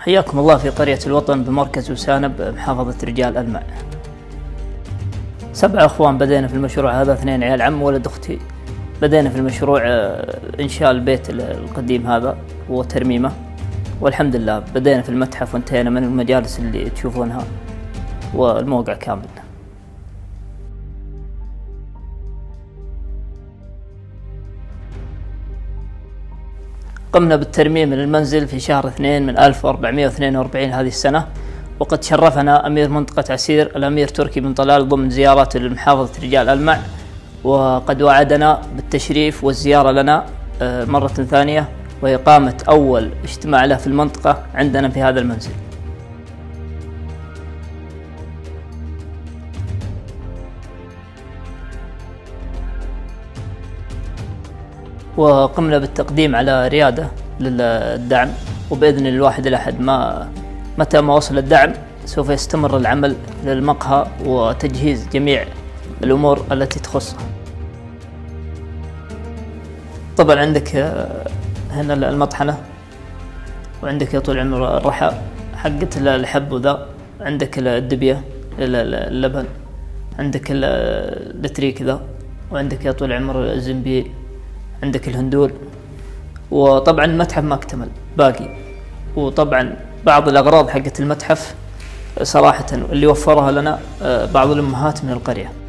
حياكم الله في قرية الوطن بمركز وسانب بمحافظة رجال الماء. 7 أخوان بدينا في المشروع هذا، 2 عيال عم وولد أختي. بدينا في المشروع إنشاء البيت القديم هذا وترميمه، والحمد لله بدينا في المتحف وانتهينا من المجالس اللي تشوفونها والموقع كامل. قمنا بالترميم للمنزل في شهر 2 من 1442 هذه السنة، وقد شرفنا أمير منطقة عسير الأمير تركي بن طلال ضمن زيارته لمحافظة رجال الماء، وقد وعدنا بالتشريف والزيارة لنا مرة ثانية وإقامة أول اجتماع له في المنطقة عندنا في هذا المنزل. وقمنا بالتقديم على ريادة للدعم، وبإذن الواحد الأحد متى ما وصل الدعم سوف يستمر العمل للمقهى وتجهيز جميع الأمور التي تخصه. طبعا عندك هنا المطحنة، وعندك يا طول العمر الرحى حقت الحب وذا، عندك الدبية اللبن، عندك التريك ذا، وعندك يا طول العمر الزنبيل، عندك الهندول. وطبعا المتحف ما اكتمل باقي، وطبعا بعض الأغراض حقت المتحف صراحة اللي وفرها لنا بعض الأمهات من القرية.